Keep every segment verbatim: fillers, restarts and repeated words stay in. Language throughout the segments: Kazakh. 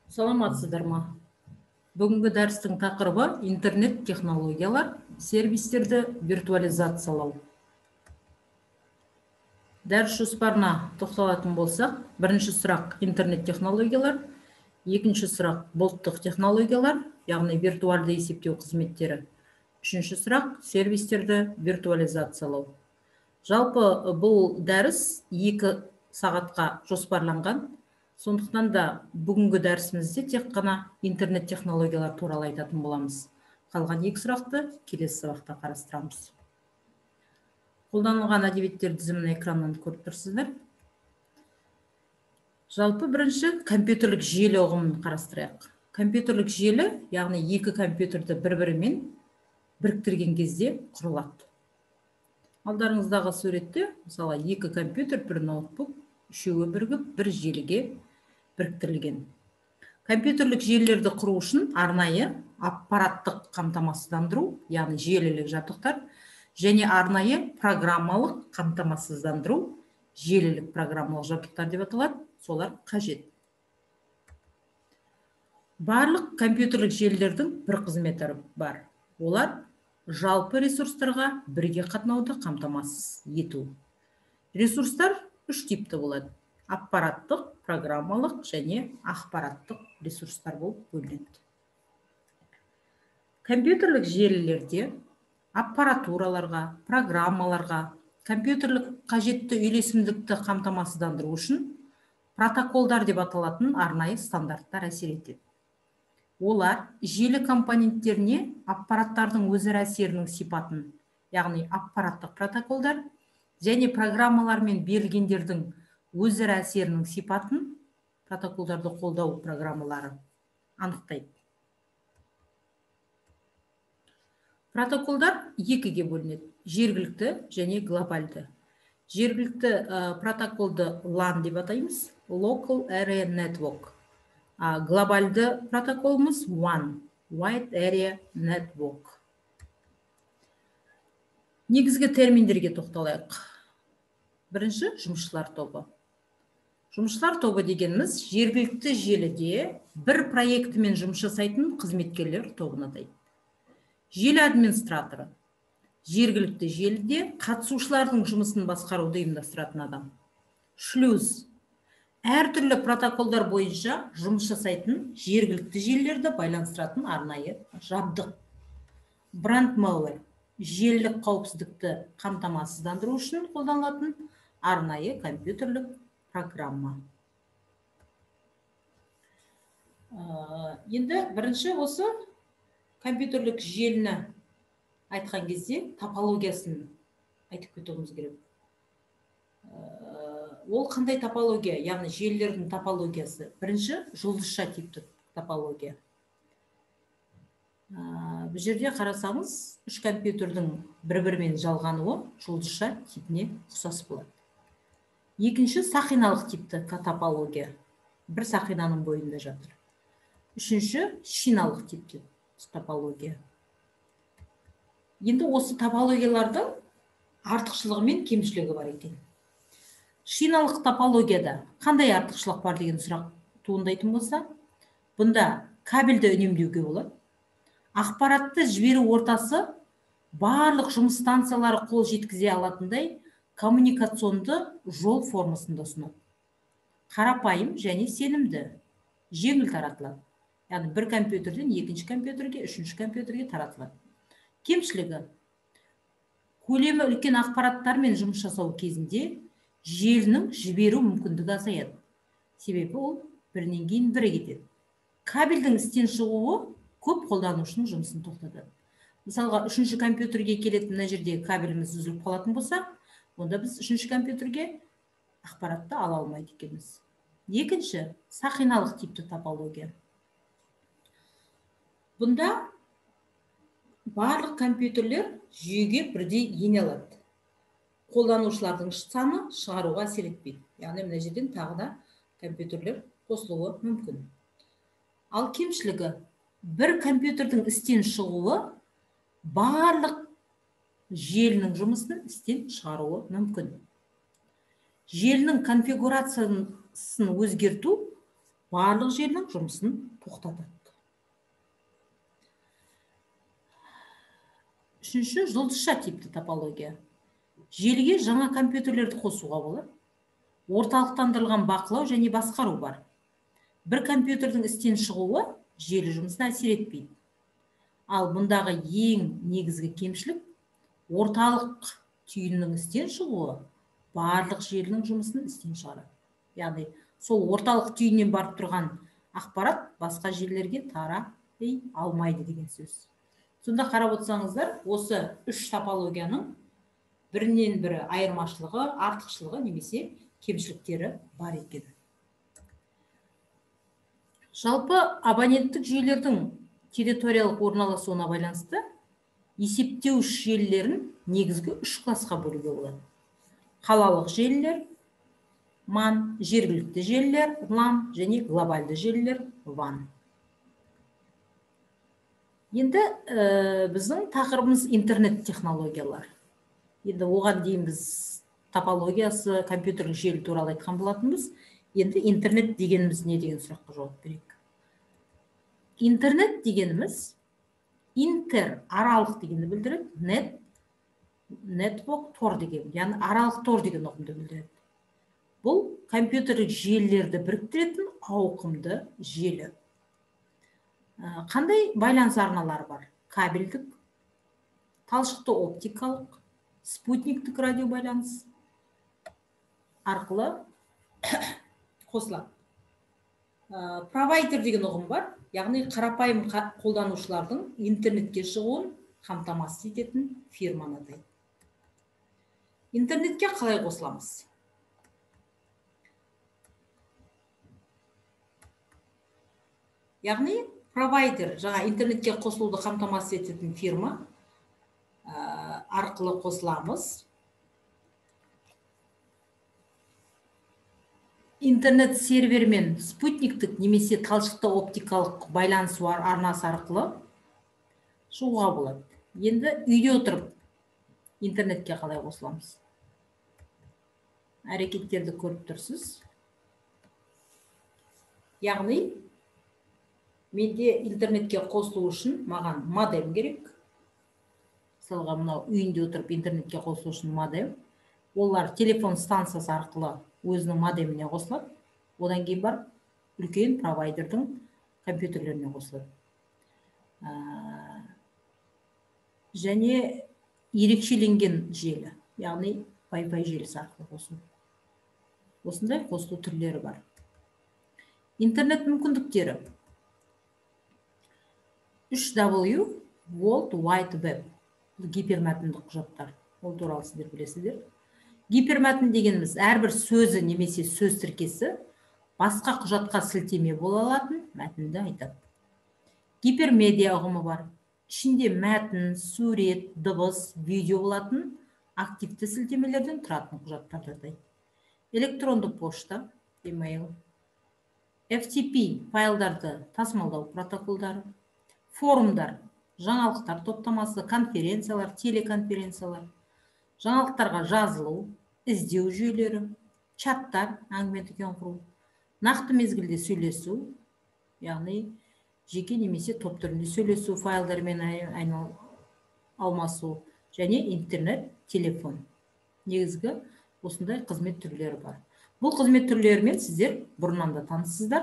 Саламатсыздар ма? Бүгінгі дәрістің тақырыбы интернет технологиялар, сервистерді виртуализациялау. Дәріс жоспарына тоқталатын болсақ, бірінші сұрақ интернет технологиялар, екінші сұрақ бұлттық технологиялар, яғни виртуалды есептеу қызметтері. Үшінші сұрақ сервистерді виртуализациялау. Жалпы бұл дәріс екі сағатқа жоспарланған. Сондықтан да бүгінгі дәрісімізде тек қана интернет технологиялар туралы айтатын боламыз. Қалған екі сұрақты келесі сабақта қарастырамыз. Қолданылған әдебиеттер тізімін экраннан көріп тұрсыздар. Жалпы бірінші компьютерлік желі ұғымын қарастырайық. Компьютерлік желі, яғни екі компьютерді бір-бірімен біріктірген кезде құрылады. Алдарыңыздағы суретте, мысалы, екі компьютер, бір ноутбук, үшеуі бірігіп, бір желіге біріктірілген. Компьютерлік желілерді құру үшін арнайы аппараттық қамтамасыздандыру, яғни желілік жабдықтар, және арнайы программалық қамтамасыздандыру, желілік программалық жабдықтар деп аталады, солар қажет. Барлық компьютерлік желілердің бір қызметі бар. Олар жалпы ресурстарға бірге қатынауды қамтамасыз ету. Ресурстар үш типті болады. Аппараттық, программалық және ақпараттық ресурстар болып бөлінеді. Компьютерлік желілерде аппаратураларға, программаларға, компьютерлік қажетті үйлесімдікті қамтамасыздандыру үшін протоколдар деп аталатын арнайы стандарттар әсер етеді. Олар желі компоненттеріне аппараттардың өзара әсерінің сипатын, яғни аппараттық протоколдар, және программалар мен берілгендердің өзара әсерінің сипатын, протоколдарды қолдау программалары анықтайды. Протоколдар екіге бөлінеді: жергілікті және глобалды. Жергілікті протоколды лан деп атаймыз, Local Area Network. Глобалды протоколымыз уан, Wide Area Network. Негізгі терминдерге тоқталайық. Бірінші, жұмысшылар тобы. Жұмысшылар тобы дегеніміз жергілікті желіде бір проектімен жұмыс жасайтын қызметкерлер тобын атайды. Желі администраторы жергілікті желіде қатысушылардың жұмысын басқаруды ұйымдастыратын адам. Шлюз әртүрлі протоколдар бойынша жұмыс жасайтын жергілікті желілерді байланыстыратын арнайы жабдық. Брандмауэр желілік қауіпсіздікті қамтамасыздандыру үшін қолданылатын арнайы компьютерлік программа. Енді бірінші осы компьютерлік желіні айтқан кезде топологиясын айтып кетуіміз керек. Ол қандай топология, яғни желілердің топологиясы? Бірінші, жұлдызша типті топология. Бұл жерде қарасаңыз, үш компьютердің бір-бірімен жалғануы жұлдызша типіне ұқсас болады. Екінші, сақиналық типті топология. Бір сақинаның бойында жатыр. Үшінші, шиналық типті топология. Енді осы топологиялардың артықшылығы мен кемшілігі бар екен. Шиналық топологияда қандай артықшылық бар деген сұрақ туындайтын болса, бұнда кабельді үнемдеуге болады. Ақпаратты жіберу ортасы барлық жұмыс станциялары қол жеткізе алатындай коммуникационды жол формасында ұсынады. Қарапайым және сенімді, жеңіл таратылады. Яғни бір компьютерден екінші компьютерге, үшінші компьютерге таратылады. Кемшілігі: көлемі үлкен ақпараттармен жұмыс жасау кезінде желінің жіберу мүмкіндігі азаяды. Себебі ол бірінен кейін бірі кетеді. Кабельдің істен шығуы көп қолданушының жұмысын тоқтатады. Мысалға, үшінші компьютерге келетін мына жердегі кабеліміз үзіліп қалатын болса, онда біз үшінші компьютерге ақпаратты ала алмайды екенбіз. Екінші, сақиналық типті топология. Бұнда барлық компьютерлер жүйеге бірдей ене алады. Қолданушылардың саны шығаруға әсер етпейді. Яғни мына жерден тағы да компьютерлер қосылуы мүмкін. Ал кемшілігі: бір компьютердің істен шығуы барлық желінің жұмысын істен шығаруы мүмкін. Желінің конфигурациясын өзгерту барлық желінің жұмысын тоқтатады. Үшінші, жұлдызша типті топология. Желіге жаңа компьютерлерді қосуға болады. Орталықтандырылған бақылау және басқару бар. Бір компьютердің істен шығуы желі жұмысына әсер етпейді. Ал бұндағы ең негізгі кемшілік орталық түйіннің істен шығуы барлық желінің жұмысын істен шығарады. Яғни сол орталық түйіннен барып тұрған ақпарат басқа желілерге тарай алмайды деген сөз. Сонда қарап отырсаңыздар, осы үш топологияның бірінен бірі айырмашылығы, артықшылығы немесе кемшіліктері бар екен. Жалпы абоненттік жүйелердің территориялық орналасуына байланысты есептеуіш желілерін негізгі үш классқа бөлуге болады. Қалалық желілер, ман, жергілікті желілер, лан және глобалды желілер, ван. Енді біздің тақырыбымыз интернет технологиялар. Енді оған дейін біз топологиясы, компьютерлік желі туралы айтқан болатынбыз. Енді интернет дегеніміз не деген сұраққа жауап берейік. Интернет дегеніміз интер, аралық дегенді білдіреді, нет, нетворк, тор деген, яғни аралық тор деген ұғымды білдіреді. Бұл компьютерлік желілерді біріктіретін ауқымды желі. Қандай байланыс арналары бар? Кабельдік, талшықты оптикалық, спутниктік радио байланыс арқылы қосылады. Провайдер деген ұғым бар, яғни қарапайым қолданушылардың интернетке шығуын қамтамасыз ететін фирманы атайды. Интернетке қалай қосыламыз? Яғни провайдер, жаңа интернетке қосылуды қамтамасыз ететін фирма арқылы қосыламыз. Интернет сервермен спутниктік немесе талшықты оптикалық байланыс арнасы арқылы шығуға болады. Енді үйде отырып интернетке қалай қосыламыз? Әрекеттерді көріп тұрсыз. Яғни менде интернетке қосылу үшін маған модем керек. Мысалға, мынау үйінде отырып интернетке қосылу үшін модем. Олар телефон станциясы арқылы өзінің модеміне қосылады. Одан кейін барып үлкен провайдердің компьютерлеріне қосылады. Және ерекшеленген желі, яғни Wi-Fi желісі арқылы қосу. Осындай қосылу түрлері бар. Интернет мүмкіндіктері. үш дабл ю World Wide Web. Гипермәтіндік құжаттар. Ол туралы сіздер білесіздер. Гипермәтін дегеніміз әрбір сөзі немесе сөз тіркесі басқа құжатқа сілтеме бола алатын мәтінді айтады. Гипермедиа ұғымы бар. Ішінде мәтін, сурет, дыбыс, видео болатын активті сілтемелерден тұратын құжаттарды атайды. Электронды пошта, email, эф ти пи файлдарды тасымалдау протоколдары, форумдар, жаңалықтар топтамасы, конференциялар, телеконференциялар, жаңалықтарға жазылу, іздеу жүйелері, чаттар, әңгіме дүкен құру, нақты мезгілде сөйлесу, яғни жеке немесе топ түрінде сөйлесу, файлдармен алмасу, және интернет, телефон. Негізгі осындай қызмет түрлері бар. Бұл қызмет түрлерімен сіздер бұрыннан да таныссыздар.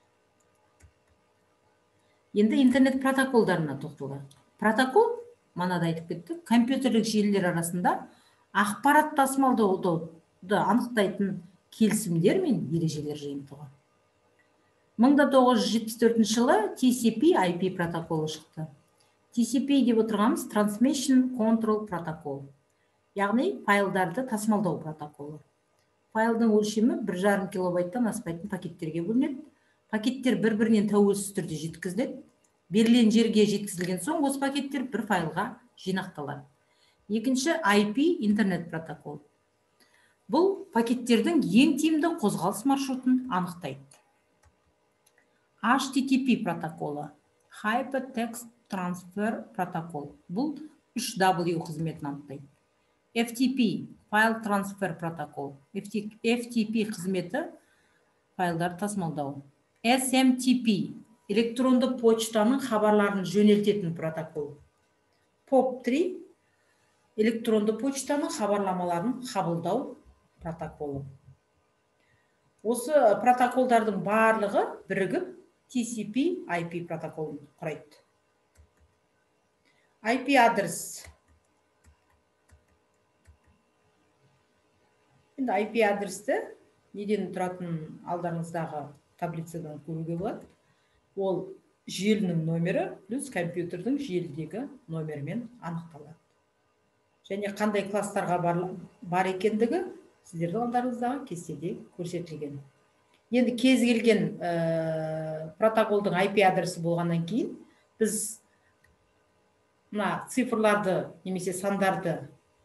Енді интернет протоколдарына тоқталайық. Протокол, манада айтып кеттік, компьютерлік желілер арасында ақпарат тасымалдауды анықтайтын келісімдер мен ережелер жиынтығы. мың тоғыз жүз жетпіс төртінші жылы ти си пи ай пи протоколы шықты. ти си пи деп отырғанымыз Transmission Control Protocol. Яғни файлдарды тасымалдау протоколы. Файлдың өлшемі бір жарым килобайттан аспайтын пакеттерге бөлінеді. Пакеттер бір-бірінен тәуелсіз түрде жеткізіледі. Берілген жерге жеткізілген соң осы пакеттер бір файлға жинақталады. Екінші ай пи интернет протокол. Бұл пакеттердің ең тиімді қозғалыс маршрутын анықтайды. эйч ти ти пи протоколы, Hypertext Transfer протокол. Бұл үш дабл ю қызметін анықтайды. эф ти пи File Transfer протокол. эф ти пи қызметі файлдар тасымалдау. эс эм ти пи электронды почтаның хабарларын жөнелтетін протокол. поп три электронды почтаның хабарламаларын қабылдау протоколы. Осы протоколдардың барлығы бірігіп ти си пи ай пи протоколын құрайды. ай пи адрес. Енді ай пи адресті неден тұратын алдарыңыздағы таблицадан көруге болады. Ол желінің номері плюс компьютердің желідегі номермен анықталады. Және қандай класстарға бар, бар екендігі сіздердің алдарыңыздағы кестеде көрсетілген. Енді кез келген ә, протоколдың ай пи адресі болғаннан кейін біз мына цифрларды немесе сандарды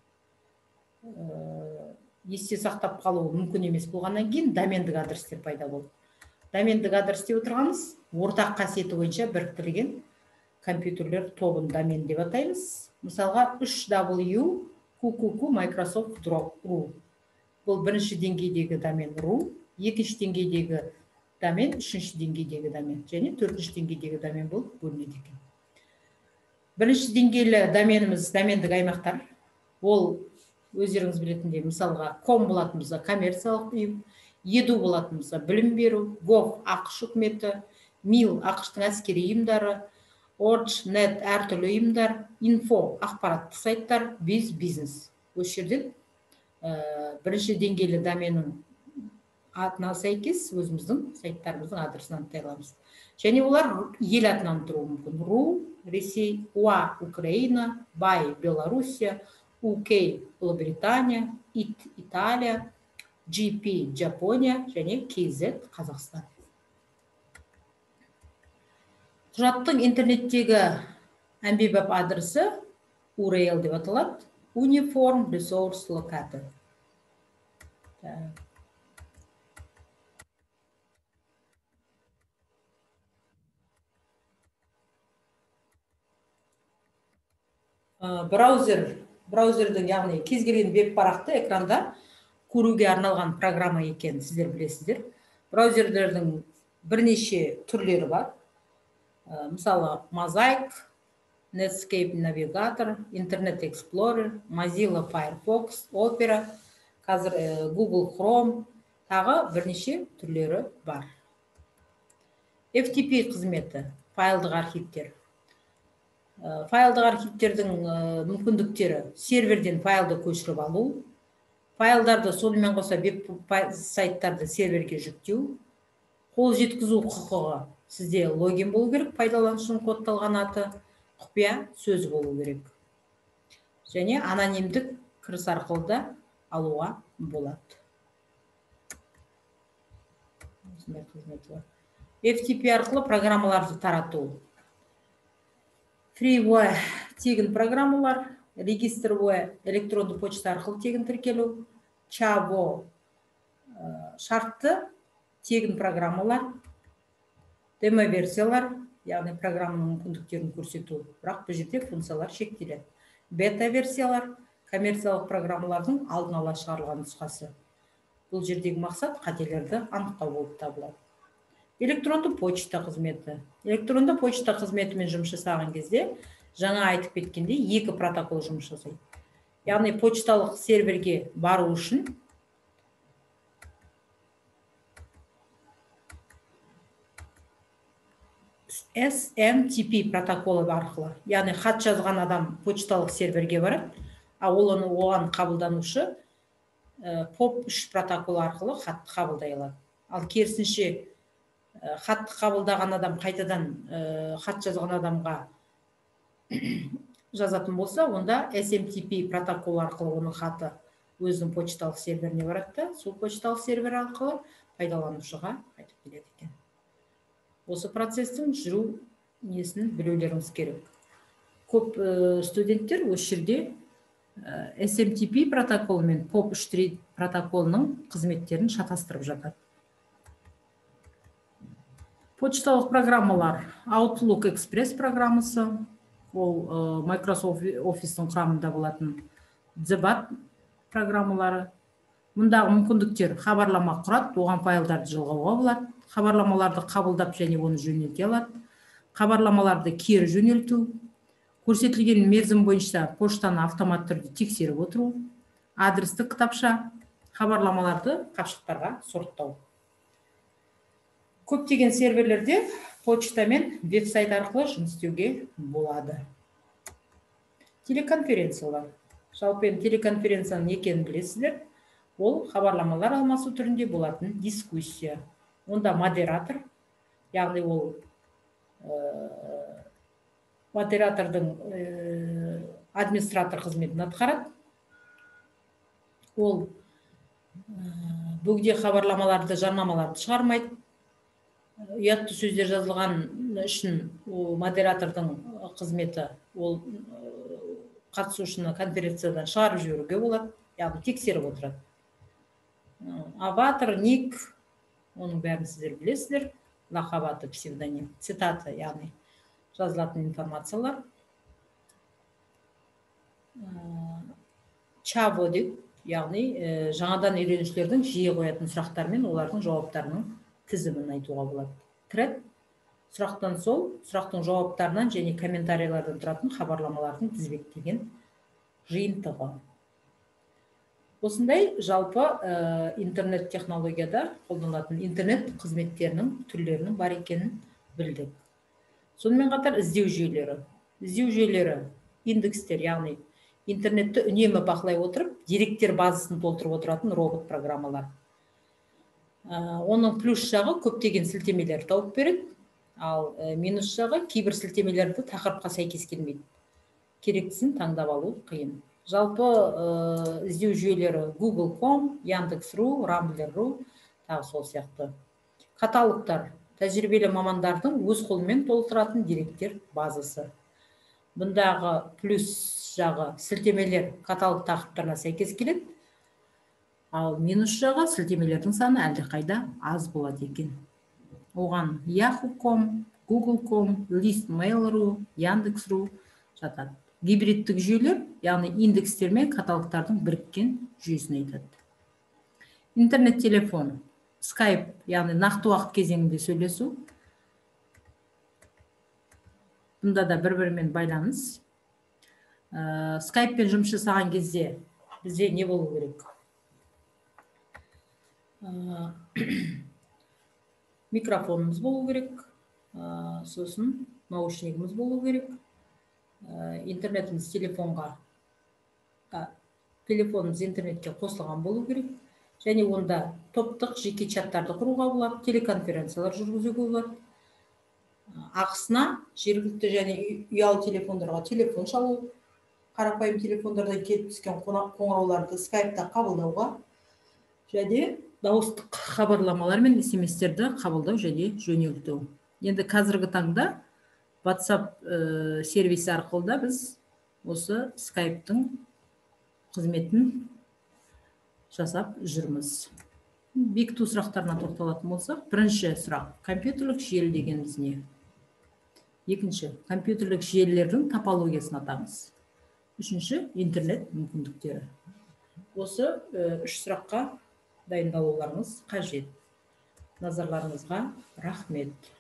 ә, есте сақтап қалу мүмкін емес болғаннан кейін домендік адрестер пайда болды. Домендік адрес деп отырғанымыз ортақ қасиеті бойынша біріктірілген компьютерлер тобын домен деп атаймыз. Мысалға үш дабл ю ку ку ку Microsoft ру. Бұл бірінші деңгейдегі домен ру, екінші деңгейдегі домен, үшінші деңгейдегі домен және төртінші деңгейдегі домен болып бөлінеді екен. Бірінші деңгейлі доменіміз домендік аймақтар. Ол өздеріңіз білетіндей, мысалға ком болатын болса коммерциялық ұйым, еду болатын болса білім беру, гов ақш үкіметі, мил ақштың әскери ұйымдары, ордж, нет әртүрлі ұйымдар, инфо ақпараттық сайттар, біз бизнес. Осы жерден ә, бірінші деңгейлі доменнің атына сәйкес өзіміздің сайттарымыздың адресін анықтай аламыз. Және олар ел атынан тұруы мүмкін. ру, Ресей, уа, Украина, бай, Белоруссия, ю кей, Ұлыбритания, ит, Италия, джи пи, Жапония және кей зет, Қазақстан. Құжаттың интернеттегі әмбебап адресі ю ар эл деп аталады. Uniform Resource Locator. Браузер, браузердің яғни кез келген веб парақты экранда көруге арналған программа екен, сіздер білесіздер. Браузерлердің бірнеше түрлері бар. Мысалы, Mosaic, Netscape Navigator, Internet Explorer, Mozilla Firefox, Opera, қазір Google Chrome, тағы бірнеше түрлері бар. эф ти пи қызметі, файлдық архивтер. Файлдық архивтердің мүмкіндіктері серверден файлды көшіріп алу, файлдарды сонымен қоса веб сайттарды серверге жүктеу, қол жеткізу құқығы. Сізде логин болу керек, пайдаланушының кодталған аты, құпия сөз болу керек. Және анонимдік кіріс арқылы да алуға болады. эф ти пи арқылы программаларды тарату. FreeWire тегін программалар, регистрWire электронды почта арқылы тегін тіркелу, Chavo шартты тегін программалар, демо-версиялар, яғни программаның мүмкіндіктерін көрсету, бірақ бұл жерде функциялар шектеледі. Бета-версиялар, коммерциялық программалардың алдын ала шығарылған нұсқасы. Бұл жердегі мақсат қателерді анықтау болып табылады. Электронды почта қызметі. Электронды почта қызметімен жұмыс жасаған кезде, жаңа айтып кеткенде, екі протокол жұмыс жасайды. Яғни почталық серверге бару үшін эс эм ти пи протоколы арқылы, яғни хат жазған адам почталық серверге барады, а ол оны оған қабылданушы поп үш протоколы арқылы хатты қабылдай алады. Ал керісінше хатты қабылдаған адам қайтадан хат жазған адамға жазатын болса, онда эс эм ти пи протокол арқылы оның хаты өзінің почталық серверіне барады да, сол почталық сервер арқылы пайдаланушыға қайтып келеді екен. Осы процестің жүру несін білулеріңіз керек. Көп студенттер осы жерде эс эм ти пи протоколы мен поп үш протоколының қызметтерін шатастырып жатады. Почталық программалар. Outlook Express программасы, ол Microsoft Office-ның құрамында болатын дзбат программалары. Мұндағы мүмкіндіктер хабарлама құрады, оған файлдарды жалғауға болады. хабарламаларды қабылдап және оны жөнелте алады. Хабарламаларды кері жөнелту, көрсетілген мерзім бойынша поштаны автомат түрде тексеріп отыру, адрестік кітапша, хабарламаларды қапшықтарға сорттау. Көптеген серверлерде почта мен веб-сайт арқылы жұмыс істеуге болады. Телеконференциялар. Жалпы телеконференцияның не екенін білесіздер. Ол хабарламалар алмасу түрінде болатын дискуссия. Онда модератор, яғни ол модератордың администратор қызметін атқарады. Ол бөгде хабарламаларды, жарнамаларды шығармайды. Ұятты сөздер жазылған үшін модератордың қызметі ол қатысушыны конференциядан шығарып жіберуге болады, яғни тексеріп отырады. Аватор, ник, оның бәрін сіздер білесіздер. Лақап аты, псевдоним, цитата, яғни жазылатын информациялар. Чаво деп, яғни жаңадан үйренушілердің жиі қоятын сұрақтар мен олардың жауаптарының тізімін айтуға болады. Тред сұрақтан сол, сұрақтың жауаптарынан және комментарийлерден тұратын хабарламалардың тізбектеген жиынтығы. Осындай жалпы интернет технологияда қолданылатын интернет қызметтерінің түрлерінің бар екенін білдік. Сонымен қатар іздеу жүйелері. Іздеу жүйелері индекстер, яғни интернетті үнемі бақылай отырып, деректер базасын толтырып отыратын робот программалар. Оның плюс жағы көптеген сілтемелер тауып береді, ал минус жағы кейбір сілтемелерді тақырыпқа сәйкес келмейді. Керектісін таңдап алу қиын. Жалпы іздеу жүйелері гугл точка ком, яндекс точка ру, рамблер точка ру, тағы сол сияқты. Каталогтар тәжірибелі мамандардың өз қолымен толтыратын деректер базасы. Бұндағы плюс жағы сілтемелер каталог тақырыптарына сәйкес келеді, ал минус жағы сілтемелердің саны әлдеқайда аз болады екен. Оған яху точка ком, гугл точка ком, листмейл точка ру, яндекс точка ру жатады. Гибридтік жүйелер, яғни индекстер мен каталогтардың біріккен жүйесін айтады. Интернет-телефон, скайп, яғни нақты уақыт кезеңінде сөйлесу. Бұнда да бір-бірімен байланыс. Скайппен жұмыс жасаған кезде бізде не болу керек? Микрофонымыз болу керек, сосын наушнигіміз болу керек. Интернетіміз телефонға, телефонымыз интернетке қосылған болу керек. Және онда топтық жеке чаттарды құруға болады, телеконференциялар жүргізуге болады. Ақысына жергілікті және ұялы телефондарға телефон шалу, қарапайым телефондардан келіп түскен қоңырауларды скайпта қабылдауға, және дауыстық хабарламалар мен смс-терді қабылдау және жөнелту. Енді қазіргі таңда WhatsApp сервисі арқылы да біз осы скайптың қызметін жасап жүрміз. Бекіту сұрақтарына тоқталатын болсақ, бірінші сұрақ: компьютерлік желі дегеніміз не? Екінші, компьютерлік желілердің топологиясын атаңыз. Үшінші, интернет мүмкіндіктері. Осы үш сұраққа дайындалуларыңыз қажет. Назарларыңызға рахмет.